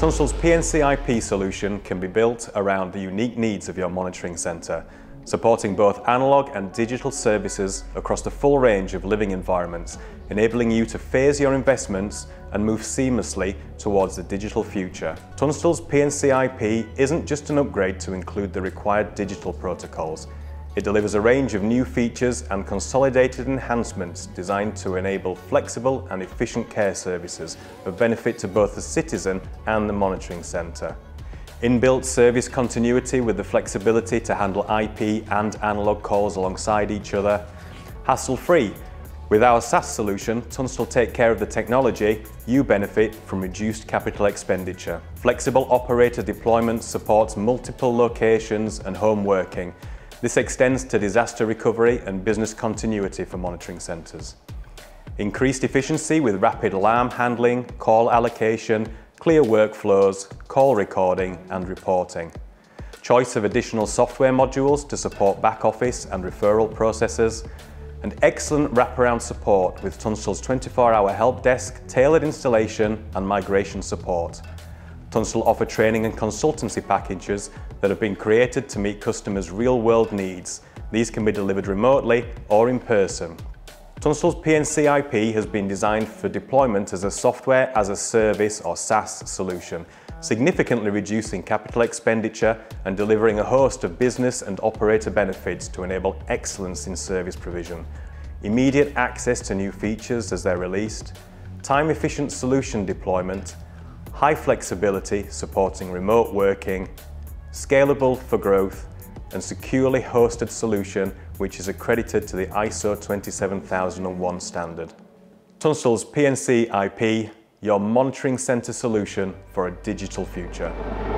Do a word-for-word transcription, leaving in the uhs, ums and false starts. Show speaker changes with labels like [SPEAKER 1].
[SPEAKER 1] Tunstall's P N C I P solution can be built around the unique needs of your monitoring centre, supporting both analogue and digital services across the full range of living environments, enabling you to phase your investments and move seamlessly towards the digital future. Tunstall's P N C I P isn't just an upgrade to include the required digital protocols. It delivers a range of new features and consolidated enhancements designed to enable flexible and efficient care services of benefit to both the citizen and the monitoring centre. Inbuilt service continuity with the flexibility to handle I P and analogue calls alongside each other. Hassle-free. With our SaaS solution, Tunstall take care of the technology, you benefit from reduced capital expenditure. Flexible operator deployment supports multiple locations and home working. This extends to disaster recovery and business continuity for monitoring centres. Increased efficiency with rapid alarm handling, call allocation, clear workflows, call recording and reporting. Choice of additional software modules to support back office and referral processes, and excellent wraparound support with Tunstall's twenty-four hour help desk, tailored installation and migration support. Tunstall offer training and consultancy packages that have been created to meet customers' real-world needs. These can be delivered remotely or in person. Tunstall's P N C I P has been designed for deployment as a software as a service or SaaS solution, significantly reducing capital expenditure and delivering a host of business and operator benefits to enable excellence in service provision. Immediate access to new features as they're released, time-efficient solution deployment, high flexibility supporting remote working, scalable for growth, and securely hosted solution which is accredited to the I S O twenty-seven thousand one standard. Tunstall's P N C I P, your monitoring centre solution for a digital future.